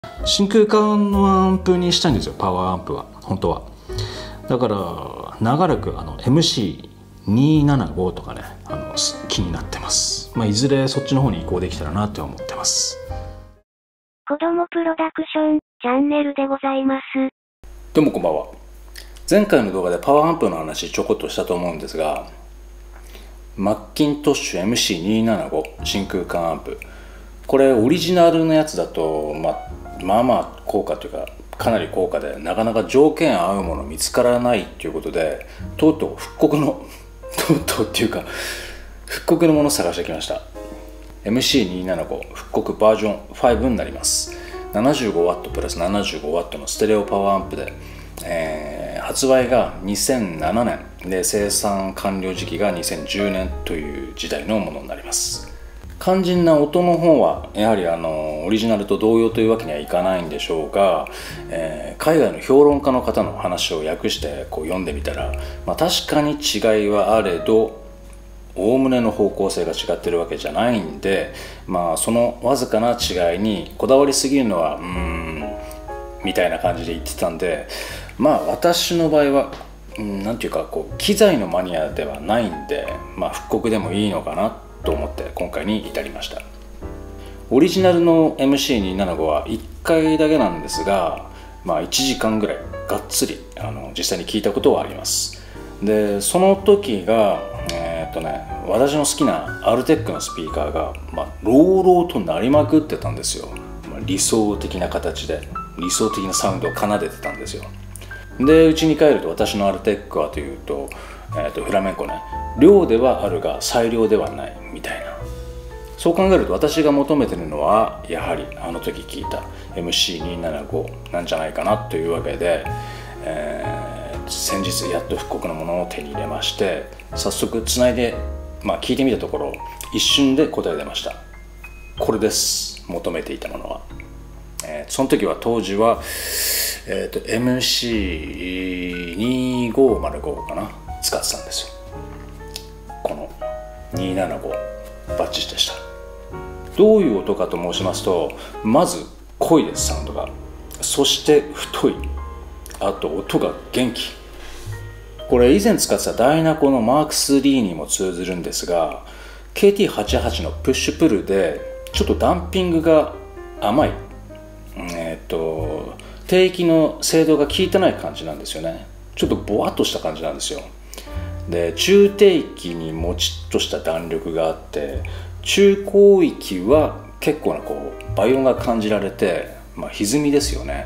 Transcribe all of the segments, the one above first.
真空管のアンプにしたいんですよ、パワーアンプは本当は。だから長らくMC275 とかね気になってます。いずれそっちの方に移行できたらなと思ってます。 子供プロダクションチャンネルでございます。 どうもこんばんは。前回の動画でパワーアンプの話ちょこっとしたと思うんですが、マッキントッシュ MC275 真空管アンプ、これオリジナルのやつだとまあまあ高価というかかなり高価で、なかなか条件合うもの見つからないということで、とうとう復刻のものを探してきました。 MC275 復刻バージョン5になります。 75W プラス 75W のステレオパワーアンプで、発売が2007年で生産完了時期が2010年という時代のものになります。肝心な音の方はやはりオリジナルと同様というわけにはいかないんでしょうが、海外の評論家の方の話を訳して読んでみたら、確かに違いはあれどおおむねの方向性が違ってるわけじゃないんで、そのわずかな違いにこだわりすぎるのはみたいな感じで言ってたんで、私の場合はなんていうか機材のマニアではないんで、復刻でもいいのかなと思って今回に至りました。オリジナルの MC275 は1回だけなんですが、1時間ぐらいがっつり実際に聞いたことはあります。でその時が私の好きなアルテックのスピーカーが朗々と鳴りまくってたんですよ。理想的な形で理想的なサウンドを奏でてたんですよ。で家に帰ると私のアルテックはというと、フラメンコね、量ではあるが最良ではないみたいな、そう考えると私が求めてるのはやはりあの時聞いた MC275 なんじゃないかなというわけで、先日やっと復刻のものを手に入れまして、早速つないで、聞いてみたところ一瞬で答え出ました。これです、求めていたものは。その時は当時は、MC2505 かな使ってたんですよ。この275バッチリでした。どういう音かと申しますと、まず濃いです、サウンドが。そして太い、あと音が元気。これ以前使ってたダイナコのマーク3にも通ずるんですが、 KT88 のプッシュプルでちょっとダンピングが甘い、低域の精度が効いてない感じなんですよね。ちょっとボワッとした感じなんですよ。で中低域にもちっとした弾力があって、中高域は結構なバイオンが感じられて、歪みですよね。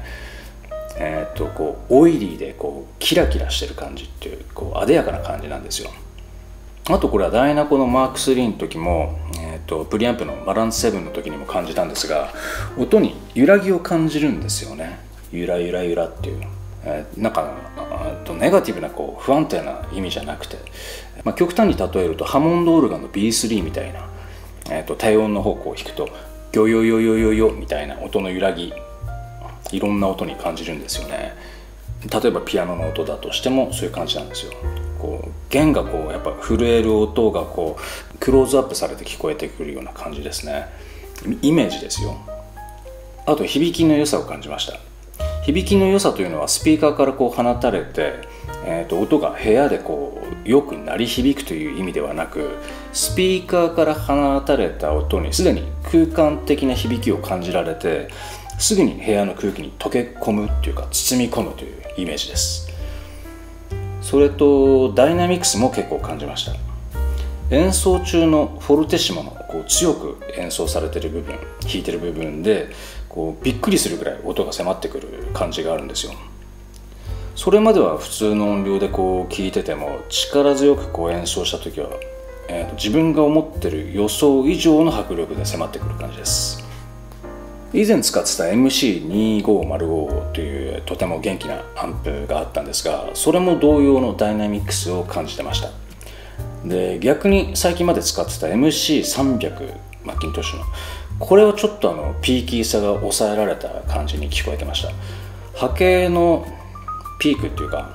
オイリーでキラキラしてる感じっていう艶やかな感じなんですよ。あとこれはダイナコのマーク3の時も、プリアンプのバランス7の時にも感じたんですが、音に揺らぎを感じるんですよね。ゆらゆらゆらっていう、なんかネガティブな不安定な意味じゃなくて、極端に例えるとハモンドオルガンの B3 みたいな、低音の方向を弾くとギョヨヨヨヨヨみたいな音の揺らぎ、いろんな音に感じるんですよね。例えばピアノの音だとしてもそういう感じなんですよ。弦がやっぱ震える音がクローズアップされて聞こえてくるような感じですね。イメージですよ。あと響きの良さを感じました。響きの良さというのはスピーカーから放たれて、音が部屋でよく鳴り響くという意味ではなく、スピーカーから放たれた音にすでに空間的な響きを感じられて、すぐに部屋の空気に溶け込むというか包み込むというイメージです。それとダイナミクスも結構感じました。演奏中のフォルテッシモの強く演奏されている部分、弾いてる部分でびっくりするぐらい音が迫ってくる感じがあるんですよ。それまでは普通の音量で聴いてても力強く演奏した時は、自分が思ってる予想以上の迫力で迫ってくる感じです。以前使ってた MC2505 というとても元気なアンプがあったんですが、それも同様のダイナミクスを感じてました。で逆に最近まで使ってた MC300 マッキントッシュのこれはちょっとピーキーさが抑えられた感じに聞こえてました。波形のピークっていうか、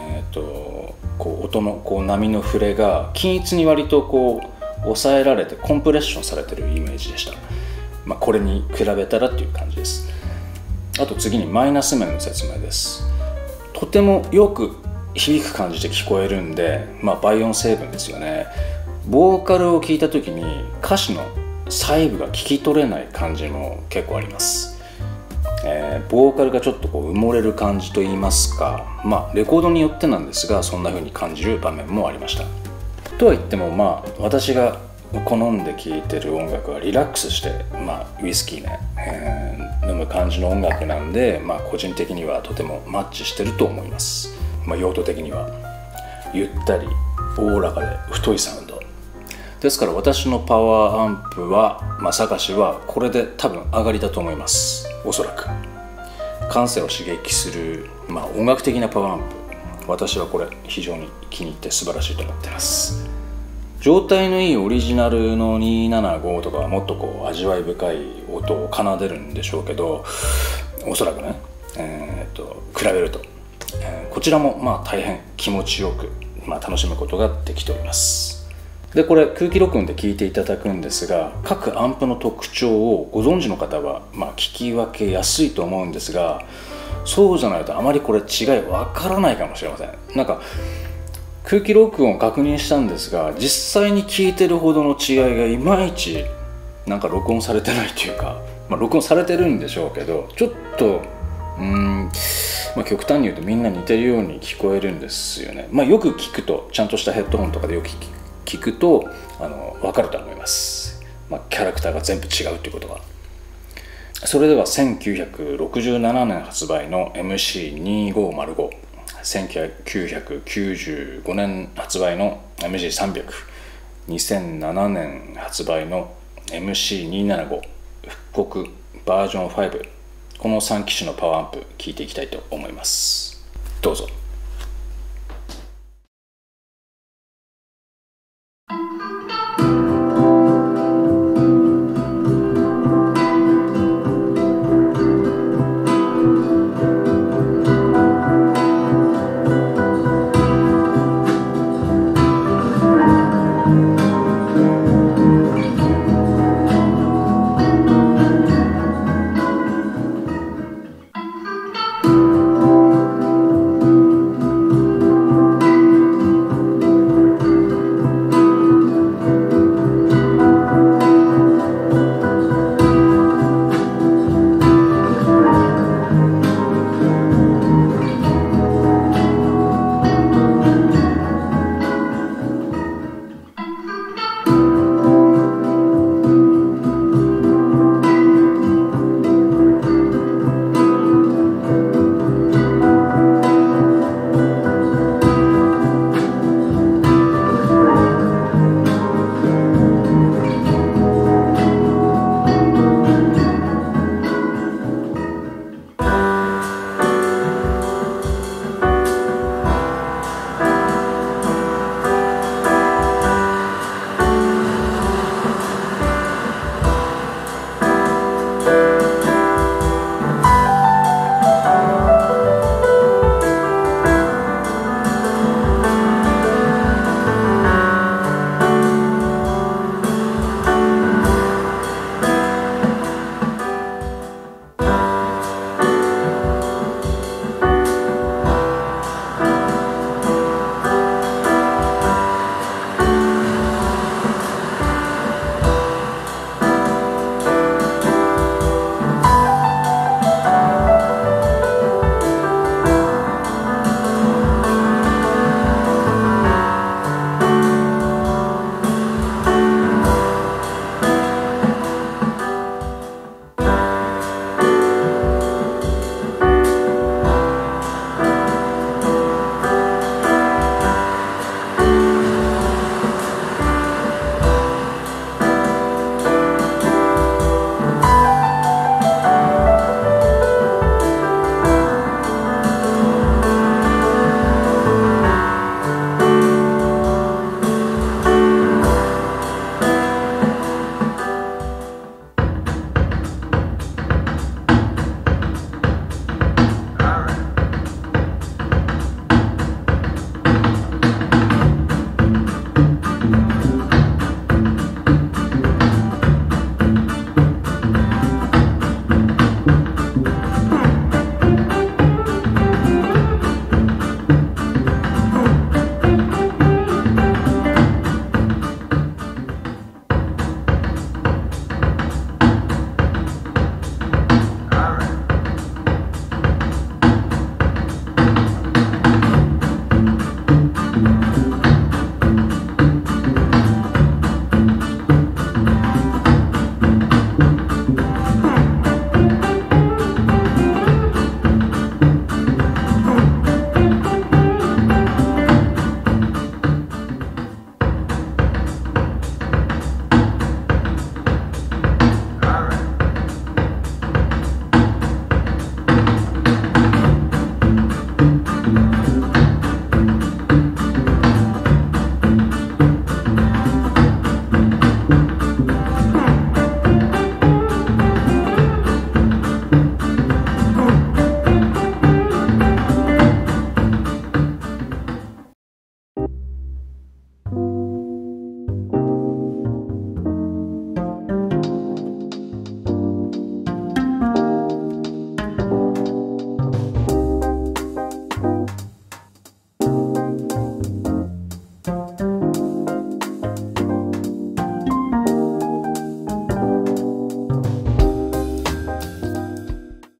音の波の触れが均一に割と抑えられてコンプレッションされてるイメージでした。これに比べたらっていう感じです。 あと次にマイナス面の説明です。とてもよく響く感じで聞こえるんで、倍音成分ですよね。ボーカルを聞いた時に歌詞の細部が聞き取れない感じも結構あります。ボーカルがちょっと埋もれる感じといいますか、レコードによってなんですが、そんな風に感じる場面もありました。とは言っても私が好んで聴いてる音楽はリラックスして、ウイスキーね、飲む感じの音楽なんで、個人的にはとてもマッチしてると思います。用途的にはゆったりおおらかで太いサウンドですから、私のパワーアンプは、サカシはこれで多分上がりだと思います。おそらく感性を刺激する、音楽的なパワーアンプ、私はこれ非常に気に入って素晴らしいと思っています。状態のいいオリジナルの275とかはもっと味わい深い音を奏でるんでしょうけど、おそらくね、比べると、こちらも大変気持ちよく、楽しむことができております。でこれ空気録音で聞いていただくんですが、各アンプの特徴をご存知の方は聞き分けやすいと思うんですが、そうじゃないとあまりこれ違いわからないかもしれません。空気録音を確認したんですが、実際に聞いてるほどの違いがいまいち録音されてないというか、録音されてるんでしょうけど、ちょっと極端に言うとみんな似てるように聞こえるんですよね。よく聞くと、ちゃんとしたヘッドホンとかでよく聞くと分かると思います。キャラクターが全部違うということは。それでは1967年発売の MC2505、1995年発売の MG300、2007年発売の MC275 復刻バージョン5、この3機種のパワーアンプ聞いていきたいと思います。どうぞ。